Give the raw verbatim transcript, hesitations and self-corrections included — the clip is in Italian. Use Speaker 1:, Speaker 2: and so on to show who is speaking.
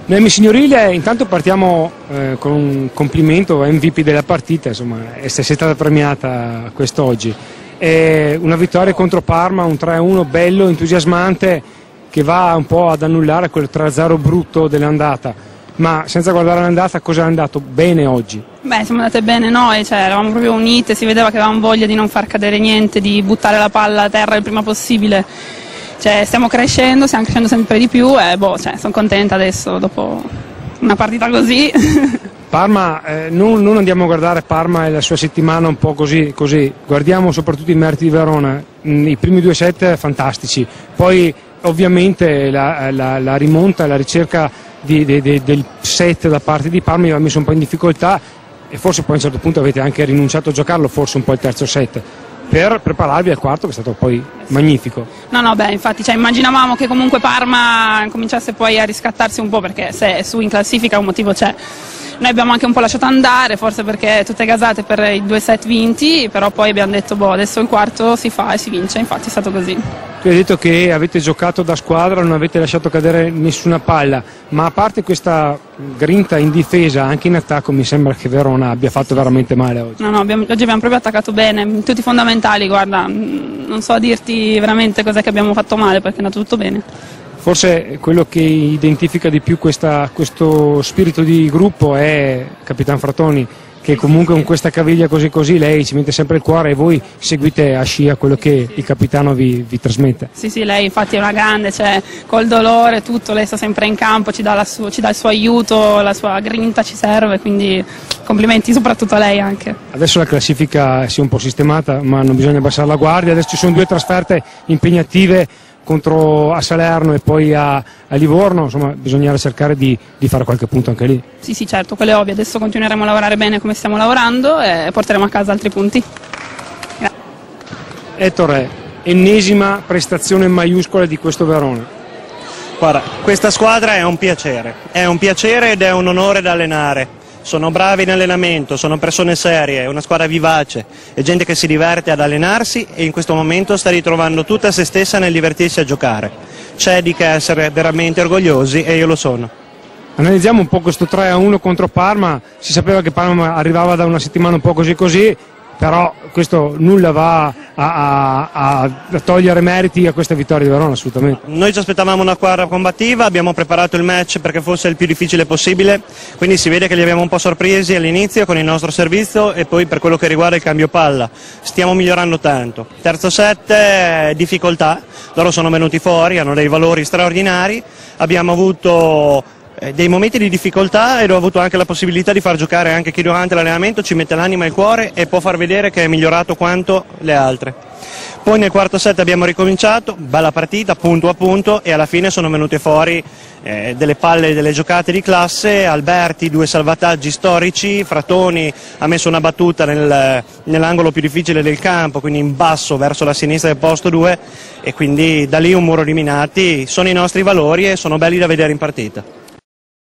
Speaker 1: Nel signorile intanto partiamo eh, con un complimento a M V P della partita, insomma, è stata premiata quest'oggi. È una vittoria contro Parma, un tre a uno bello, entusiasmante, che va un po' ad annullare quel tre a zero brutto dell'andata. Ma senza guardare l'andata, cosa è andato bene oggi?
Speaker 2: Beh, siamo andate bene noi, cioè, eravamo proprio unite, si vedeva che avevamo voglia di non far cadere niente, di buttare la palla a terra il prima possibile. Cioè, stiamo crescendo, stiamo crescendo sempre di più e boh, cioè, sono contenta adesso dopo una partita così.
Speaker 1: Parma, eh, non, non andiamo a guardare Parma e la sua settimana un po' così, così. Guardiamo soprattutto i meriti di Verona, i primi due set fantastici, poi ovviamente la, la, la rimonta e la ricerca di, di, di, del set da parte di Parma mi ha messo un po' in difficoltà e forse poi a un certo punto avete anche rinunciato a giocarlo, forse un po' il terzo set, per prepararvi al quarto, che è stato poi magnifico.
Speaker 2: No, no, beh, infatti cioè, immaginavamo che comunque Parma cominciasse poi a riscattarsi un po', perché se è su in classifica un motivo c'è. Noi abbiamo anche un po' lasciato andare, forse perché tutte gasate per i due set vinti, però poi abbiamo detto boh, adesso il quarto si fa e si vince, infatti è stato così.
Speaker 1: Tu hai detto che avete giocato da squadra, non avete lasciato cadere nessuna palla, ma a parte questa grinta in difesa, anche in attacco mi sembra che Verona abbia fatto veramente male oggi.
Speaker 2: No, no, abbiamo, oggi abbiamo proprio attaccato bene, tutti i fondamentali, guarda, non so dirti veramente cos'è che abbiamo fatto male perché è andato tutto bene.
Speaker 1: Forse quello che identifica di più questa, questo spirito di gruppo è Capitan Fratoni, che comunque con questa caviglia così così lei ci mette sempre il cuore e voi seguite a scia quello che il capitano vi, vi trasmette.
Speaker 2: Sì, sì, lei infatti è una grande, cioè col dolore tutto, lei sta sempre in campo, ci dà, la su, ci dà il suo aiuto, la sua grinta ci serve, quindi complimenti soprattutto a lei anche.
Speaker 1: Adesso la classifica si è un po' sistemata, ma non bisogna abbassare la guardia, adesso ci sono due trasferte impegnative contro a Salerno e poi a, a Livorno, insomma bisognerà cercare di, di fare qualche punto anche lì.
Speaker 2: Sì, sì, certo, quello è ovvio, adesso continueremo a lavorare bene come stiamo lavorando e porteremo a casa altri punti. Grazie.
Speaker 1: Ettore, ennesima prestazione maiuscola di questo Verona.
Speaker 3: Guarda, questa squadra è un piacere, è un piacere ed è un onore da allenare. Sono bravi in allenamento, sono persone serie, è una squadra vivace, è gente che si diverte ad allenarsi e in questo momento sta ritrovando tutta se stessa nel divertirsi a giocare. C'è di che essere veramente orgogliosi e io lo sono.
Speaker 1: Analizziamo un po' questo tre a uno contro Parma, si sapeva che Parma arrivava da una settimana un po' così così, però questo nulla va a, a, a, a togliere meriti a questa vittoria di Verona, assolutamente.
Speaker 3: Noi ci aspettavamo una squadra combattiva, abbiamo preparato il match perché fosse il più difficile possibile, quindi si vede che li abbiamo un po' sorpresi all'inizio con il nostro servizio e poi per quello che riguarda il cambio palla. Stiamo migliorando tanto. Terzo set, difficoltà, loro sono venuti fuori, hanno dei valori straordinari, abbiamo avuto dei momenti di difficoltà ed ho avuto anche la possibilità di far giocare anche chi durante l'allenamento ci mette l'anima e il cuore e può far vedere che è migliorato quanto le altre. Poi nel quarto set abbiamo ricominciato, bella partita, punto a punto, e alla fine sono venute fuori eh, delle palle, delle giocate di classe. Alberti, due salvataggi storici, Fratoni ha messo una battuta nel, nell'angolo più difficile del campo, quindi in basso verso la sinistra del posto due, e quindi da lì un muro di Minati. Sono i nostri valori e sono belli da vedere in partita.